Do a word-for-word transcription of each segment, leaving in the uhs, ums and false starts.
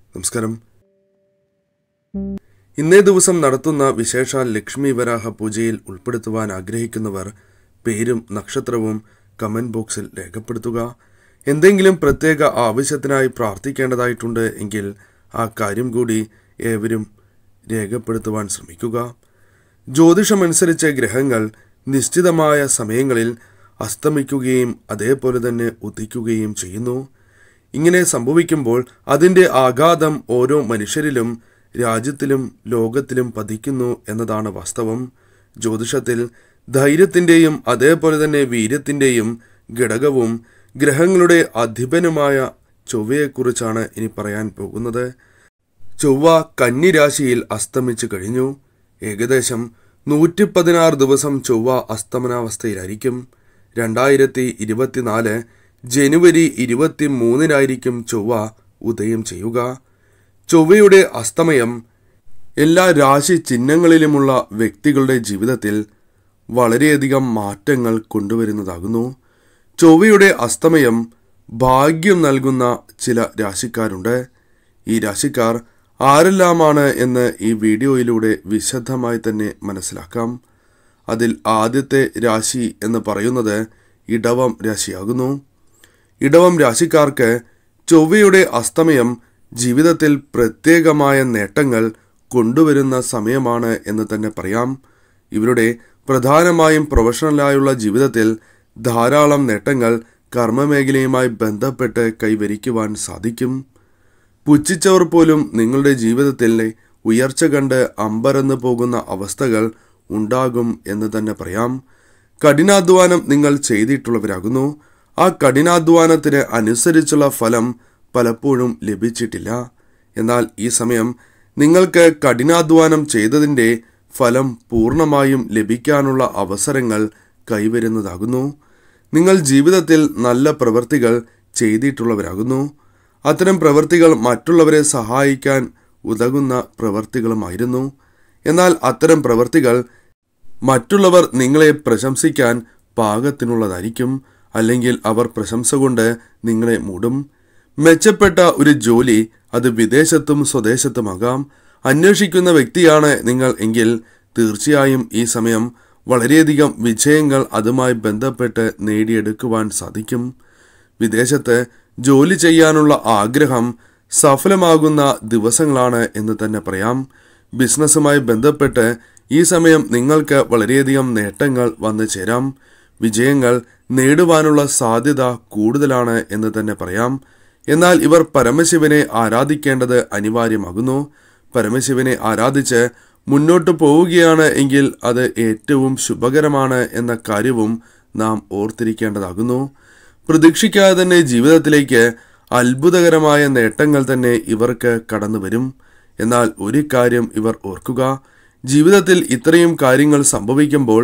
നമസ്കാരം. ഇന്നേ ദിവസം നടത്തുന്ന വിശേഷാൽ ലക്ഷ്മി വരാഹ പൂജയിൽ ഉൾപ്പെടുത്തുവാൻ ആഗ്രഹിക്കുന്നവർ പേരും നക്ഷത്രവും കമന്റ് ബോക്സിൽ രേഖപ്പെടുത്തുക. എന്തെങ്കിലും പ്രത്യേക ആവശ്യത്തിനായി പ്രാർത്ഥിക്കേണ്ടതായിട്ടുണ്ട് എങ്കിൽ ആ കാര്യം കൂടി ഏവരും രേഖപ്പെടുത്തുവാൻ ശ്രമിക്കുക. ജ്യോതിഷമനുസരിച്ച് ഗ്രഹങ്ങൾ നിശ്ചിതമായ സമയങ്ങളിൽ അസ്തമിക്കുകയും അതേപോലെ തന്നെ ഉദിക്കുകയും ചെയ്യുന്നു. ഇങ്ങനെ സംഭവിക്കുമ്പോൾ അതിൻ്റെ ആഘാതം ഓരോ മനുഷ്യരിലും രാജ്യത്തിലും ലോകത്തിലും പതിക്കുന്നു എന്നതാണ് വാസ്തവം. ജ്യോതിഷത്തിൽ ധൈര്യത്തിൻ്റെയും അതേപോലെ തന്നെ വീര്യത്തിൻ്റെയും ഘടകവും ഗ്രഹങ്ങളുടെ അധിപനുമായ ചൊവ്വയെക്കുറിച്ചാണ് ഇനി പറയാൻ പോകുന്നത്. ചൊവ്വ കന്നി രാശിയിൽ അസ്തമിച്ചു കഴിഞ്ഞു. ഏകദേശം നൂറ്റി പതിനാറ് ദിവസം ചൊവ്വ അസ്തമനാവസ്ഥയിലായിരിക്കും. രണ്ടായിരത്തി ഇരുപത്തിനാല് ജനുവരി ഇരുപത്തി മൂന്നിനായിരിക്കും ചൊവ്വ ഉദയം ചെയ്യുക. ചൊവ്വയുടെ അസ്തമയം എല്ലാ രാശി ചിഹ്നങ്ങളിലുമുള്ള വ്യക്തികളുടെ ജീവിതത്തിൽ വളരെയധികം മാറ്റങ്ങൾ കൊണ്ടുവരുന്നതാകുന്നു. ചൊവ്വയുടെ അസ്തമയം ഭാഗ്യം നൽകുന്ന ചില രാശിക്കാരുണ്ട്. ഈ രാശിക്കാർ ആരെല്ലാമാണ് എന്ന് ഈ വീഡിയോയിലൂടെ വിശദമായി തന്നെ മനസ്സിലാക്കാം. അതിൽ ആദ്യത്തെ രാശി എന്ന് പറയുന്നത് ഇടവം രാശിയാകുന്നു. ഇടവം രാശിക്കാർക്ക് ചൊവ്വയുടെ അസ്തമയം ജീവിതത്തിൽ പ്രത്യേകമായ നേട്ടങ്ങൾ കൊണ്ടുവരുന്ന സമയമാണ് എന്ന് തന്നെ പറയാം. ഇവരുടെ പ്രധാനമായും പ്രൊഫഷണലായുള്ള ജീവിതത്തിൽ ധാരാളം നേട്ടങ്ങൾ കർമ്മമേഖലയുമായി ബന്ധപ്പെട്ട് കൈവരിക്കുവാൻ സാധിക്കും. പുച്ഛിച്ചവർ പോലും നിങ്ങളുടെ ജീവിതത്തിലെ ഉയർച്ച കണ്ട് അമ്പരന്ന് പോകുന്ന അവസ്ഥകൾ ഉണ്ടാകും എന്ന് തന്നെ പറയാം. കഠിനാധ്വാനം നിങ്ങൾ ചെയ്തിട്ടുള്ളവരാകുന്നു. ആ കഠിനാധ്വാനത്തിന് അനുസരിച്ചുള്ള ഫലം പലപ്പോഴും ലഭിച്ചിട്ടില്ല. എന്നാൽ ഈ സമയം നിങ്ങൾക്ക് കഠിനാധ്വാനം ചെയ്തതിൻ്റെ ഫലം പൂർണ്ണമായും ലഭിക്കാനുള്ള അവസരങ്ങൾ കൈവരുന്നതാകുന്നു. നിങ്ങൾ ജീവിതത്തിൽ നല്ല പ്രവൃത്തികൾ ചെയ്തിട്ടുള്ളവരാകുന്നു. അത്തരം പ്രവൃത്തികൾ മറ്റുള്ളവരെ സഹായിക്കാൻ ഉതകുന്ന പ്രവൃത്തികളുമായിരുന്നു. എന്നാൽ അത്തരം പ്രവൃത്തികൾ മറ്റുള്ളവർ നിങ്ങളെ പ്രശംസിക്കാൻ പാകത്തിനുള്ളതായിരിക്കും. അല്ലെങ്കിൽ അവർ പ്രശംസ കൊണ്ട് നിങ്ങളെ മൂടും. മെച്ചപ്പെട്ട ഒരു ജോലി അത് വിദേശത്തും സ്വദേശത്തുമാകാം. അന്വേഷിക്കുന്ന വ്യക്തിയാണ് നിങ്ങൾ എങ്കിൽ തീർച്ചയായും ഈ സമയം വളരെയധികം വിജയങ്ങൾ അതുമായി ബന്ധപ്പെട്ട് നേടിയെടുക്കുവാൻ സാധിക്കും. വിദേശത്ത് ജോലി ചെയ്യാനുള്ള ആഗ്രഹം സഫലമാകുന്ന ദിവസങ്ങളാണ് എന്ന് തന്നെ പറയാം. ബിസിനസ്സുമായി ബന്ധപ്പെട്ട് ഈ സമയം നിങ്ങൾക്ക് വളരെയധികം നേട്ടങ്ങൾ വന്നു ചേരാം. വിജയങ്ങൾ നേടുവാനുള്ള സാധ്യത കൂടുതലാണ് എന്ന് തന്നെ പറയാം. എന്നാൽ ഇവർ പരമശിവനെ ആരാധിക്കേണ്ടത് അനിവാര്യമാകുന്നു. പരമശിവനെ ആരാധിച്ച് മുന്നോട്ട് പോവുകയാണ് എങ്കിൽ അത് ഏറ്റവും ശുഭകരമാണ് എന്ന കാര്യവും നാം ഓർത്തിരിക്കേണ്ടതാകുന്നു. പ്രതീക്ഷിക്കാതെ തന്നെ ജീവിതത്തിലേക്ക് അത്ഭുതകരമായ നേട്ടങ്ങൾ തന്നെ ഇവർക്ക് കടന്നു വരും. എന്നാൽ ഒരു കാര്യം ഇവർ ഓർക്കുക, ജീവിതത്തിൽ ഇത്രയും കാര്യങ്ങൾ സംഭവിക്കുമ്പോൾ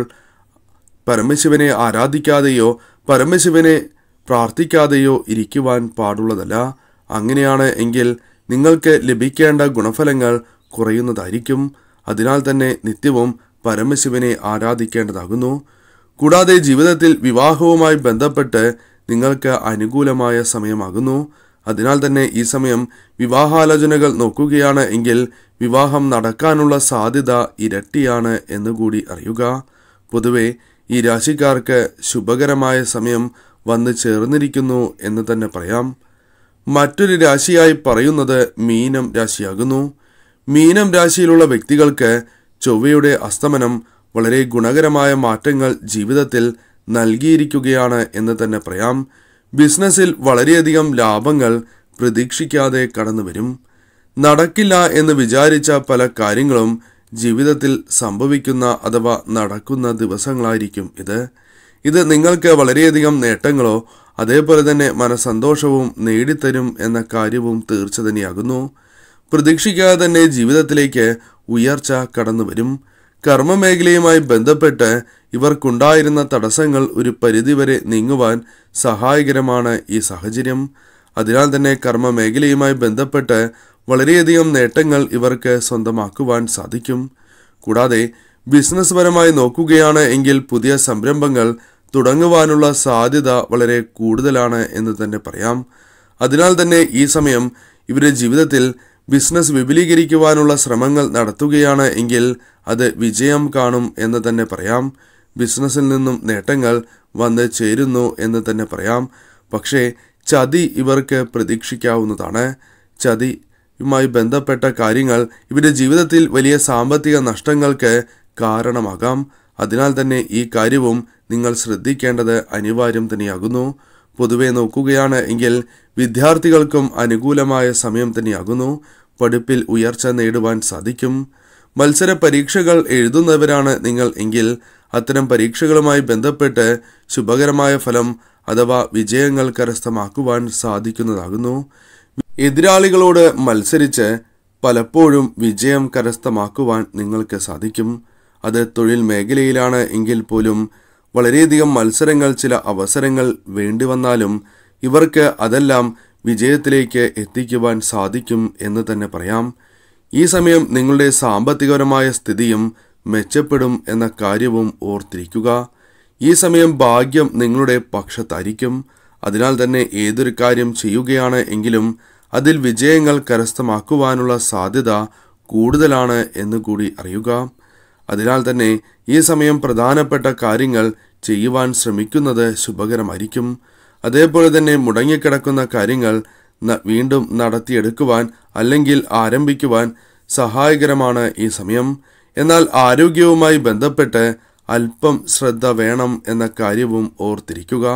പരമശിവനെ ആരാധിക്കാതെയോ പരമശിവനെ പ്രാർത്ഥിക്കാതെയോ ഇരിക്കുവാൻ പാടുള്ളതല്ല. അങ്ങനെയാണ് എങ്കിൽ നിങ്ങൾക്ക് ലഭിക്കേണ്ട ഗുണഫലങ്ങൾ കുറയുന്നതായിരിക്കും. അതിനാൽ തന്നെ നിത്യവും പരമശിവനെ ആരാധിക്കേണ്ടതാകുന്നു. കൂടാതെ ജീവിതത്തിൽ വിവാഹവുമായി ബന്ധപ്പെട്ട് നിങ്ങൾക്ക് അനുകൂലമായ സമയമാകുന്നു. അതിനാൽ തന്നെ ഈ സമയം വിവാഹാലോചനകൾ നോക്കുകയാണ് എങ്കിൽ വിവാഹം നടക്കാനുള്ള സാധ്യത ഇരട്ടിയാണ് എന്നുകൂടി അറിയുക. പൊതുവെ ഈ രാശിക്കാർക്ക് ശുഭകരമായ സമയം വന്നു ചേർന്നിരിക്കുന്നു എന്ന് തന്നെ പറയാം. മറ്റൊരു രാശിയായി പറയുന്നത് മീനം രാശിയാകുന്നു. മീനം രാശിയിലുള്ള വ്യക്തികൾക്ക് ചൊവ്വയുടെ അസ്തമനം വളരെ ഗുണകരമായ മാറ്റങ്ങൾ ജീവിതത്തിൽ നൽകിയിരിക്കുകയാണ് എന്ന് തന്നെ പറയാം. ബിസിനസ്സിൽ വളരെയധികം ലാഭങ്ങൾ പ്രതീക്ഷിക്കാതെ കടന്നു വരും. നടക്കില്ല എന്ന് വിചാരിച്ച പല കാര്യങ്ങളും ജീവിതത്തിൽ സംഭവിക്കുന്ന അഥവാ നടക്കുന്ന ദിവസങ്ങളായിരിക്കും ഇത്. ഇത് നിങ്ങൾക്ക് വളരെയധികം നേട്ടങ്ങളോ അതേപോലെ തന്നെ മനസ്സന്തോഷവും നേടിത്തരും എന്ന കാര്യവും തീർച്ച തന്നെയാകുന്നു. പ്രതീക്ഷിക്കാതെ തന്നെ ജീവിതത്തിലേക്ക് ഉയർച്ച കടന്നു വരും. കർമ്മമേഖലയുമായി ബന്ധപ്പെട്ട് ഇവർക്കുണ്ടായിരുന്ന തടസ്സങ്ങൾ ഒരു പരിധിവരെ നീങ്ങുവാൻ സഹായകരമാണ് ഈ സാഹചര്യം. അതിനാൽ തന്നെ കർമ്മമേഖലയുമായി ബന്ധപ്പെട്ട് വളരെയധികം നേട്ടങ്ങൾ ഇവർക്ക് സ്വന്തമാക്കുവാൻ സാധിക്കും. കൂടാതെ ബിസിനസ് പരമായി നോക്കുകയാണ് എങ്കിൽ പുതിയ സംരംഭങ്ങൾ തുടങ്ങുവാനുള്ള സാധ്യത വളരെ കൂടുതലാണ് എന്ന് തന്നെ പറയാം. അതിനാൽ തന്നെ ഈ സമയം ഇവരുടെ ജീവിതത്തിൽ ബിസിനസ് വിപുലീകരിക്കുവാനുള്ള ശ്രമങ്ങൾ നടത്തുകയാണ് എങ്കിൽ അത് വിജയം കാണും എന്ന് തന്നെ പറയാം. ബിസിനസ്സിൽ നിന്നും നേട്ടങ്ങൾ വന്ന് ചേരുന്നു എന്ന് തന്നെ പറയാം. പക്ഷേ ചതി ഇവർക്ക് പ്രതീക്ഷിക്കാവുന്നതാണ്. ചതിയുമായി ബന്ധപ്പെട്ട കാര്യങ്ങൾ ഇവരുടെ ജീവിതത്തിൽ വലിയ സാമ്പത്തിക നഷ്ടങ്ങൾക്ക് കാരണമാകാം. അതിനാൽ തന്നെ ഈ കാര്യവും നിങ്ങൾ ശ്രദ്ധിക്കേണ്ടത് അനിവാര്യം തന്നെയാകുന്നു. പൊതുവെ നോക്കുകയാണ് എങ്കിൽ വിദ്യാർത്ഥികൾക്കും അനുകൂലമായ സമയം തന്നെയാകുന്നു. പഠിപ്പിൽ ഉയർച്ച നേടുവാൻ സാധിക്കും. മത്സര പരീക്ഷകൾ എഴുതുന്നവരാണ് നിങ്ങൾ എങ്കിൽ അത്തരം പരീക്ഷകളുമായി ബന്ധപ്പെട്ട് ശുഭകരമായ ഫലം അഥവാ വിജയങ്ങൾ കരസ്ഥമാക്കുവാൻ സാധിക്കുന്നതാകുന്നു. എതിരാളികളോട് മത്സരിച്ച് പലപ്പോഴും വിജയം കരസ്ഥമാക്കുവാൻ നിങ്ങൾക്ക് സാധിക്കും. അത് തൊഴിൽ മേഖലയിലാണ് എങ്കിൽ പോലും വളരെയധികം മത്സരങ്ങൾ, ചില അവസരങ്ങൾ വേണ്ടി വന്നാലും ഇവർക്ക് അതെല്ലാം വിജയത്തിലേക്ക് എത്തിക്കുവാൻ സാധിക്കും എന്ന് തന്നെ പറയാം. ഈ സമയം നിങ്ങളുടെ സാമ്പത്തികപരമായ സ്ഥിതിയും മെച്ചപ്പെടും എന്ന കാര്യവും ഓർത്തിരിക്കുക. ഈ സമയം ഭാഗ്യം നിങ്ങളുടെ പക്ഷത്തായിരിക്കും. അതിനാൽ തന്നെ ഏതൊരു കാര്യം ചെയ്യുകയാണ് എങ്കിലും അതിൽ വിജയങ്ങൾ കരസ്ഥമാക്കുവാനുള്ള സാധ്യത കൂടുതലാണ് എന്ന് കൂടി അറിയുക. അതിനാൽ തന്നെ ഈ സമയം പ്രധാനപ്പെട്ട കാര്യങ്ങൾ ചെയ്യുവാൻ ശ്രമിക്കുന്നത് ശുഭകരമായിരിക്കും. അതേപോലെ തന്നെ മുടങ്ങിക്കിടക്കുന്ന കാര്യങ്ങൾ വീണ്ടും നടത്തിയെടുക്കുവാൻ അല്ലെങ്കിൽ ആരംഭിക്കുവാൻ സഹായകരമാണ് ഈ സമയം. എന്നാൽ ആരോഗ്യവുമായി ബന്ധപ്പെട്ട് അല്പം ശ്രദ്ധ വേണം എന്ന കാര്യവും ഓർത്തിരിക്കുക.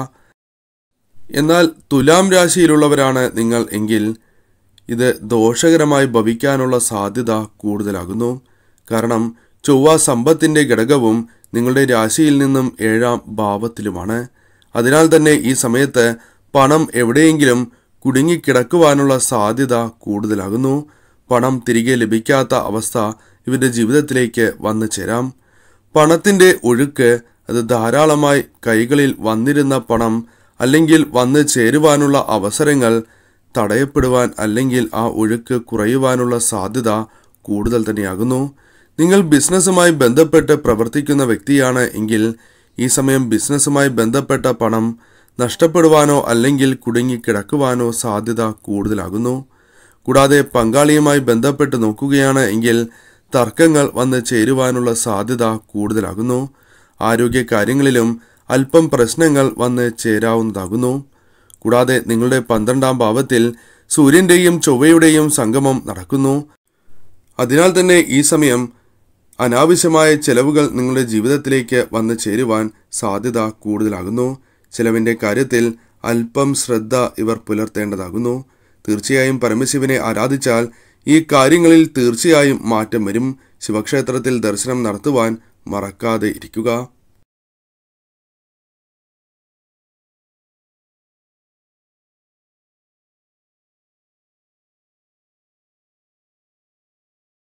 എന്നാൽ തുലാം രാശിയിലുള്ളവരാണ് നിങ്ങൾ എങ്കിൽ ഇത് ദോഷകരമായി ഭവിക്കാനുള്ള സാധ്യത കൂടുതലാകുന്നു. കാരണം ചൊവ്വ സമ്പത്തിന്റെ ഘടകവും നിങ്ങളുടെ രാശിയിൽ നിന്നും ഏഴാം ഭാവത്തിലുമാണ്. അതിനാൽ തന്നെ ഈ സമയത്ത് പണം എവിടെയെങ്കിലും കുടുങ്ങിക്കിടക്കുവാനുള്ള സാധ്യത കൂടുതലാകുന്നു. പണം തിരികെ ലഭിക്കാത്ത അവസ്ഥ ഇവരുടെ ജീവിതത്തിലേക്ക് വന്നു ചേരാം. പണത്തിന്റെ ഒഴുക്ക്, അത് ധാരാളമായി കൈകളിൽ വന്നിരുന്ന പണം അല്ലെങ്കിൽ വന്നു ചേരുവാനുള്ള അവസരങ്ങൾ തടയപ്പെടുവാൻ അല്ലെങ്കിൽ ആ ഒഴുക്ക് കുറയുവാനുള്ള സാധ്യത കൂടുതൽ തന്നെയാകുന്നു. നിങ്ങൾ ബിസിനസ്സുമായി ബന്ധപ്പെട്ട് പ്രവർത്തിക്കുന്ന വ്യക്തിയാണ് എങ്കിൽ ഈ സമയം ബിസിനസ്സുമായി ബന്ധപ്പെട്ട പണം നഷ്ടപ്പെടുവാനോ അല്ലെങ്കിൽ കുടുങ്ങിക്കിടക്കുവാനോ സാധ്യത കൂടുതലാകുന്നു. കൂടാതെ പങ്കാളിയുമായി ബന്ധപ്പെട്ട് നോക്കുകയാണ് എങ്കിൽ തർക്കങ്ങൾ വന്ന് ചേരുവാനുള്ള സാധ്യത കൂടുതലാകുന്നു. ആരോഗ്യ കാര്യങ്ങളിലും അല്പം പ്രശ്നങ്ങൾ വന്ന് ചേരാവുന്നതാകുന്നു. കൂടാതെ നിങ്ങളുടെ പന്ത്രണ്ടാം ഭാവത്തിൽ സൂര്യന്റെയും ചൊവ്വയുടെയും സംഗമം നടക്കുന്നു. അതിനാൽ തന്നെ ഈ സമയം അനാവശ്യമായ ചെലവുകൾ നിങ്ങളുടെ ജീവിതത്തിലേക്ക് വന്നു ചേരുവാൻ സാധ്യത കൂടുതലാകുന്നു. ചെലവിൻ്റെ കാര്യത്തിൽ അല്പം ശ്രദ്ധ ഇവർ പുലർത്തേണ്ടതാകുന്നു. തീർച്ചയായും പരമശിവനെ ആരാധിച്ചാൽ ഈ കാര്യങ്ങളിൽ തീർച്ചയായും മാറ്റം വരും. ശിവക്ഷേത്രത്തിൽ ദർശനം നടത്തുവാൻ മറക്കാതെ ഇരിക്കുക.